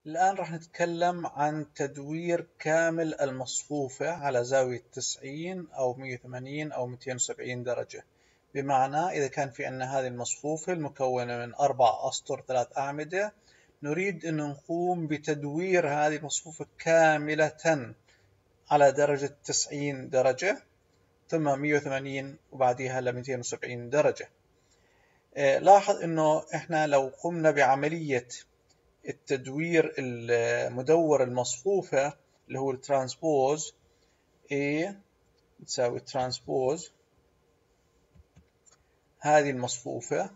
الآن راح نتكلم عن تدوير كامل المصفوفة على زاوية 90 أو 180 أو 270 درجة. بمعنى إذا كان في عندنا هذه المصفوفة المكونة من 4 أسطر 3 أعمدة، نريد أن نقوم بتدوير هذه المصفوفة كاملة على درجة 90 درجة ثم 180 وبعدها ل 270 درجة. لاحظ أنه إحنا لو قمنا بعملية التدوير المدور المصفوفة اللي هو الترانسبوز A تساوي ترانسبوز هذه المصفوفة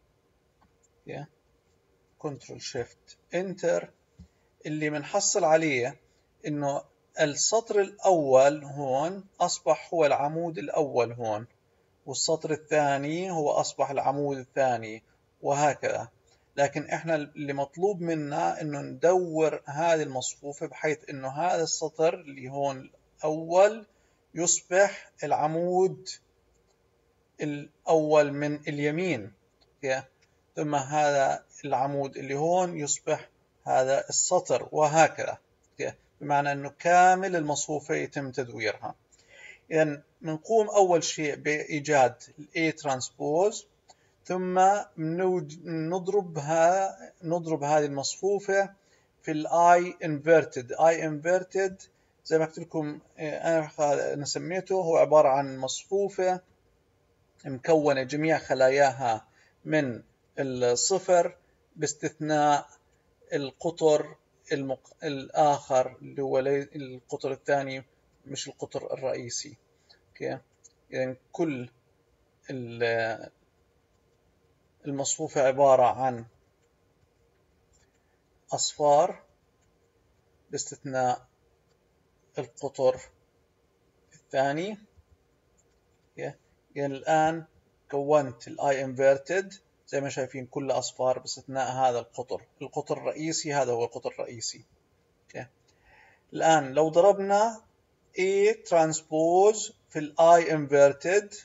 كنترول شيفت انتر، اللي بنحصل عليه انه السطر الاول هون اصبح هو العمود الاول هون، والسطر الثاني هو اصبح العمود الثاني، وهكذا. لكن احنا اللي مطلوب منا انه ندور هذه المصفوفة بحيث انه هذا السطر اللي هون الاول يصبح العمود الاول من اليمين، ثم هذا العمود اللي هون يصبح هذا السطر، وهكذا. بمعنى انه كامل المصفوفة يتم تدويرها. إذن بنقوم أول شيء بإيجاد A ترانسبوز، ثم نضرب هذه المصفوفة في I inverted. زي ما قلت لكم أنا سميته، هو عبارة عن مصفوفة مكونة جميع خلاياها من الصفر باستثناء القطر الآخر اللي هو القطر الثاني، مش القطر الرئيسي. يعني كل المصفوفة عبارة عن أصفار باستثناء القطر الثاني. يعني الآن كونت الاي انفيرتد زي ما شايفين كل أصفار باستثناء هذا القطر الرئيسي، هذا هو القطر الرئيسي. الآن لو ضربنا A transpose في I inverted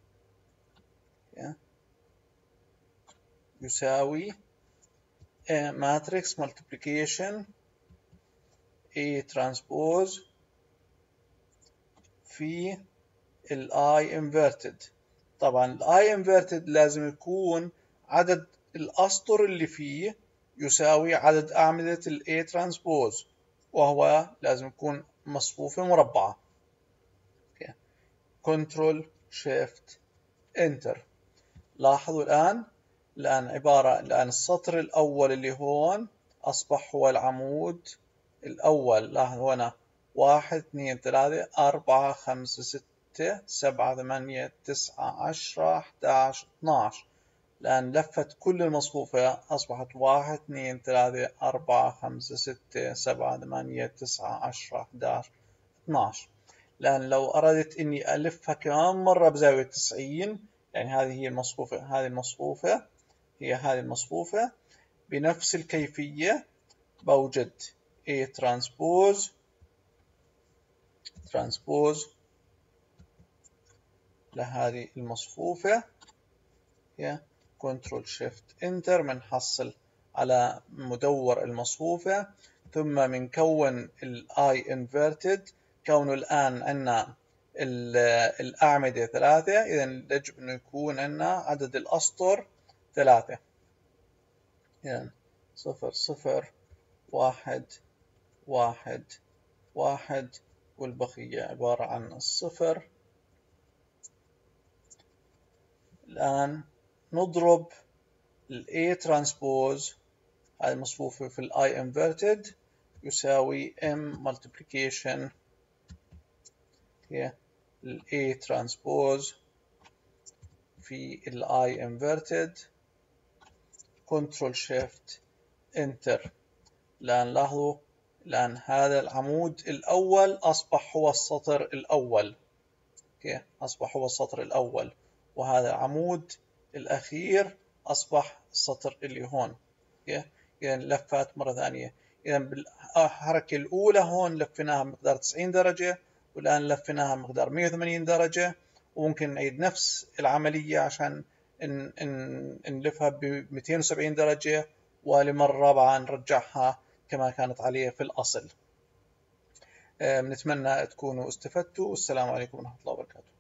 يساوي matrix multiplication A transpose في I inverted. طبعا I inverted لازم يكون عدد الأسطر اللي فيه يساوي عدد أعمدة A transpose، وهو لازم يكون مصفوفة مربعة. كنترول شيفت انتر. لاحظوا الآن الآن السطر الأول اللي هون أصبح هو العمود الأول. لاحظوا هنا 1 2 3 4 5 6 7 8 9 10 11 12. الآن لفت كل المصفوفة أصبحت 1 2 3 4 5 6 7 8 9 10 11 12. الآن لو أردت إني ألفها كمان مرة بزاوية 90، يعني هذه هي المصفوفة، هذه المصفوفة بنفس الكيفية بوجد A ترانسبوز لهذه المصفوفة، كنترول شيفت انتر، بنحصل على مدور المصفوفة، ثم بنكون I inverted. كونه الآن عندنا الأعمدة 3، إذن يجب أن يكون عندنا عدد الأسطر 3. يعني 0 0 1 1 1 والبقية عبارة عن الصفر. الآن نضرب A transpose هذه المصفوفة في I inverted يساوي M multiplication A transpose في I inverted. Control Shift Enter. الآن لاحظوا الآن هذا العمود الأول أصبح هو السطر الأول، أصبح هو السطر الأول، وهذا العمود الأخير أصبح السطر اللي هون. يعني لفات مرة ثانية. إذا بالحركة الأولى هون لفيناها بمقدار 90 درجة، والآن لفيناها بمقدار 180 درجة، وممكن نعيد نفس العملية عشان نلفها ب 270 درجة، ولمرة رابعة نرجعها كما كانت عليه في الأصل. نتمنى تكونوا استفدتوا، والسلام عليكم ورحمة الله وبركاته.